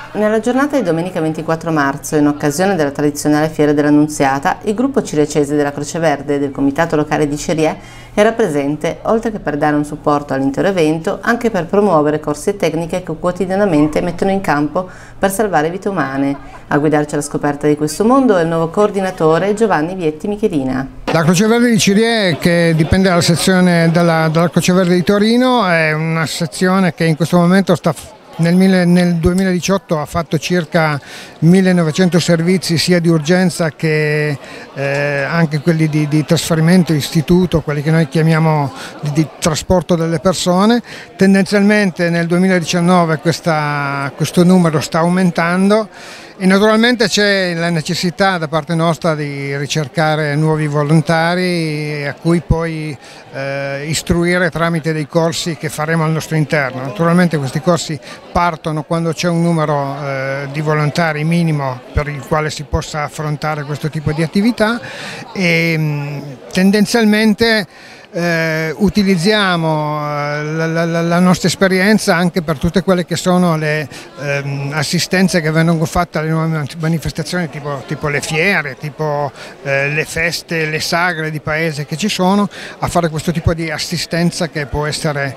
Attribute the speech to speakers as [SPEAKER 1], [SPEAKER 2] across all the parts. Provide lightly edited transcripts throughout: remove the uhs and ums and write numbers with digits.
[SPEAKER 1] Nella giornata di domenica 24 marzo, in occasione della tradizionale Fiera dell'Annunziata, il gruppo Ciriacese della Croce Verde del Comitato Locale di Cirié era presente, oltre che per dare un supporto all'intero evento, anche per promuovere corsi e tecniche che quotidianamente mettono in campo per salvare vite umane. A guidarci alla scoperta di questo mondo è il nuovo coordinatore Giovanni Vietti Michelina.
[SPEAKER 2] La Croce Verde di Cirié, che dipende dalla sezione della Croce Verde di Torino, è una sezione che in questo momento nel 2018 ha fatto circa 1900 servizi sia di urgenza che anche quelli di trasferimento istituto, quelli che noi chiamiamo di trasporto delle persone. Tendenzialmente nel 2019 questo numero sta aumentando e naturalmente c'è la necessità da parte nostra di ricercare nuovi volontari a cui poi istruire tramite dei corsi che faremo al nostro interno. Naturalmente questi corsi partono quando c'è un numero di volontari minimo per il quale si possa affrontare questo tipo di attività e tendenzialmente utilizziamo la nostra esperienza anche per tutte quelle che sono le assistenze che vengono fatte alle nuove manifestazioni tipo le fiere, tipo le feste, le sagre di paese che ci sono, a fare questo tipo di assistenza che può essere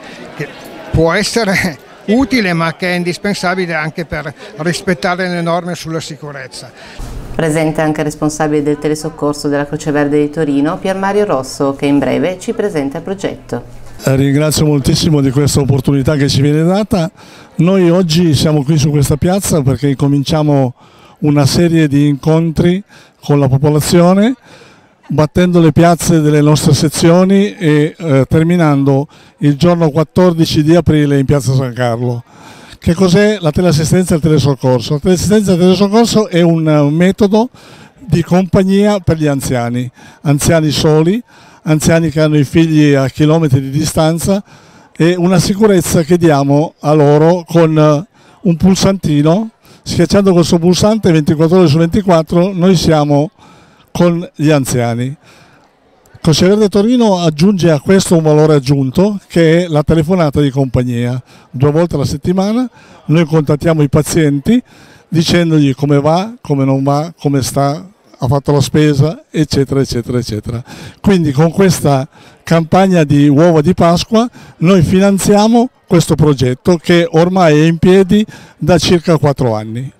[SPEAKER 2] utile ma che è indispensabile anche per rispettare le norme sulla sicurezza.
[SPEAKER 1] Presente anche il responsabile del telesoccorso della Croce Verde di Torino, Pier Mario Rosso, che in breve ci presenta il progetto.
[SPEAKER 3] Ringrazio moltissimo di questa opportunità che ci viene data. Noi oggi siamo qui su questa piazza perché cominciamo una serie di incontri con la popolazione, battendo le piazze delle nostre sezioni e terminando il giorno 14 di aprile in piazza San Carlo. Che cos'è la teleassistenza e il telesoccorso? La teleassistenza e il telesoccorso è un metodo di compagnia per gli anziani, anziani soli, anziani che hanno i figli a chilometri di distanza, e una sicurezza che diamo a loro con un pulsantino. Schiacciando questo pulsante 24 ore su 24 noi siamo con gli anziani. Croce Verde Torino aggiunge a questo un valore aggiunto che è la telefonata di compagnia. 2 volte alla settimana noi contattiamo i pazienti dicendogli come va, come non va, come sta, ha fatto la spesa, eccetera, eccetera, eccetera. Quindi con questa campagna di uova di Pasqua noi finanziamo questo progetto che ormai è in piedi da circa 4 anni.